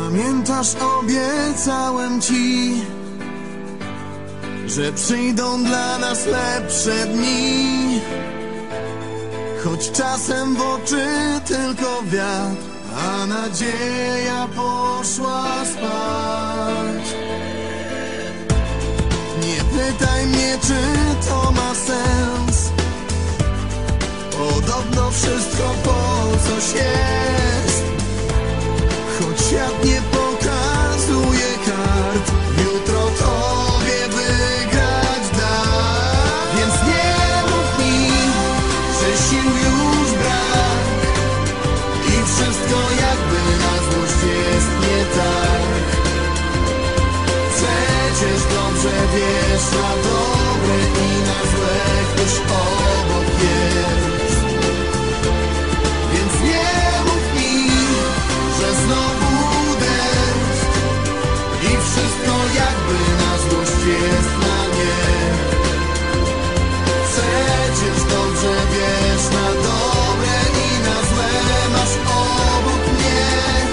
Pamiętasz, obiecałem ci, że przyjdą dla nas lepsze dni. Choć czasem w oczy tylko wiatr, a nadzieja poszła spać. Nie pytaj mnie, czy to ma sens. Podobno wszystko po coś jest. Choć świat nie pokazuje kart, jutro tobie wygrać da. Więc nie mów mi, że sił już brak i wszystko jakby na złość jest nie tak. Przecież dobrze wiesz, na dobre i na złe ktoś obok jest. Więc nie mów mi, że znowu deszcz i wszystko jakby na złość jest na nie. Przecież dobrze wiesz, na dobre i na złe masz obok mnie.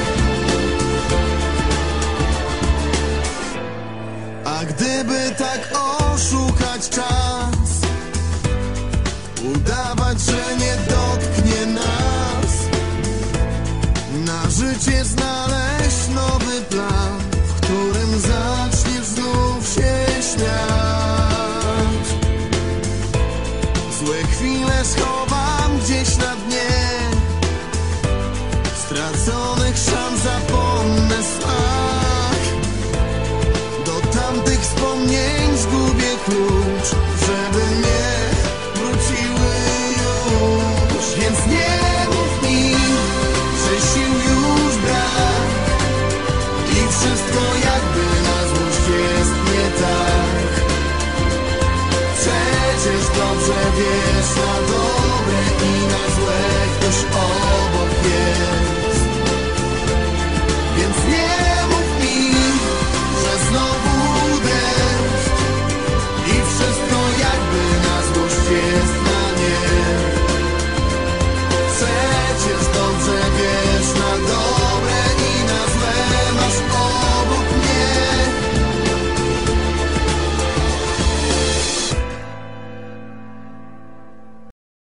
A gdyby tak oszukać czas, udawać, że nie dotknie nas, na życie znaleźć nowy plan, w którym zaczniesz znów się śmiać. Złe chwile schowam gdzieś na dnie, straconych szans zapomnę smak. Do tamtych wspomnień zgubię klucz,